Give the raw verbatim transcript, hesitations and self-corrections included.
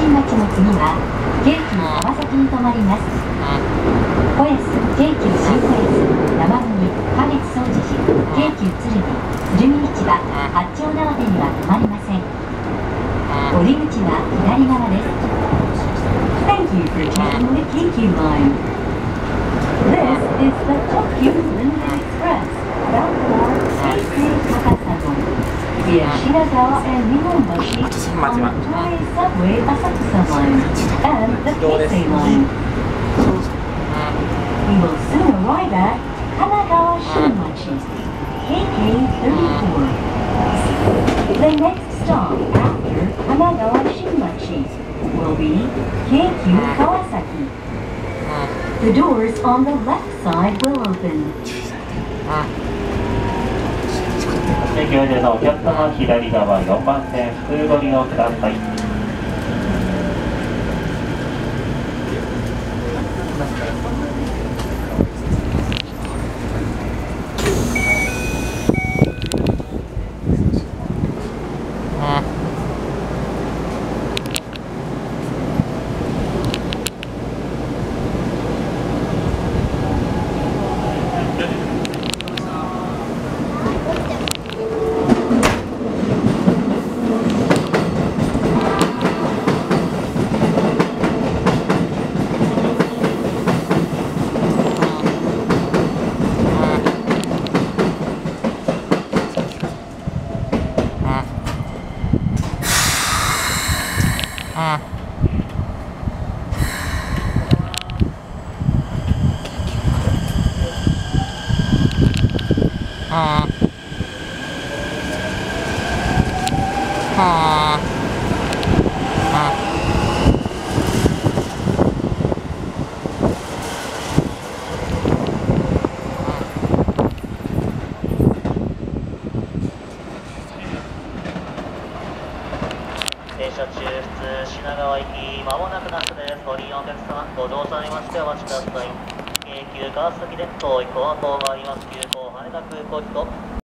線待ちの次は京急川崎に停まります。小安、京急新小安、生麦、花月総持寺、京急鶴見、鶴見市場、八丁縄手には停まりません。降り口は左側です。Thank you for taking the 京急 line. This is the Tokyu Limited Express bound for Heisei Takasago via Shinagawa and Nihonbashi on the Toei Subway Asakusa line and the Heisei line. We will soon arrive at Kanagawa Shinmachi, K K thirty-four. The next stop after Kanagawa Shinmachi will be Keikyu Kawasaki. The doors on the left side will open. ご乗車のお客様、左側よんばん線普通ご利用ください。 停車中、普通品川行き、まもなくなすです。ご利用お客様、ご乗車ありましてお待ちください。京急川崎電灯、以降は等があります。急行羽田空港行きと